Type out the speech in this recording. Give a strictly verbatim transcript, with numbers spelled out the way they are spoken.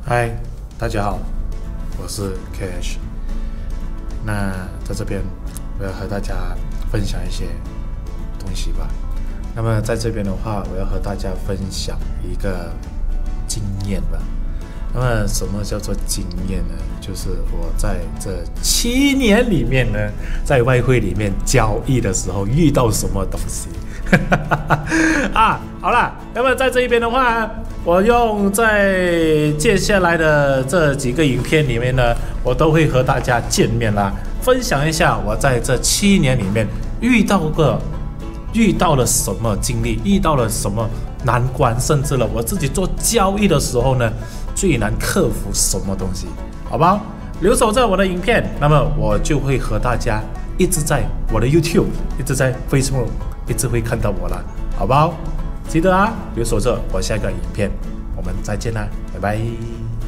嗨，大家好，我是 Cash。那在这边，我要和大家分享一些东西吧。那么在这边的话，我要和大家分享一个经验吧。那么什么叫做经验呢？就是我在这七年里面呢，在外汇里面交易的时候遇到什么东西。啊，好啦，那么在这一边的话，我用在接下来的这几个影片里面呢，我都会和大家见面啦，分享一下我在这七年里面遇到个遇到了什么经历，遇到了什么难关，甚至了我自己做交易的时候呢，最难克服什么东西，好不好？留守着我的影片，那么我就会和大家一直在我的 YouTube， 一直在 Facebook， 一直会看到我啦，好不好？记得啊，留守着我下个影片，我们再见啦，拜拜。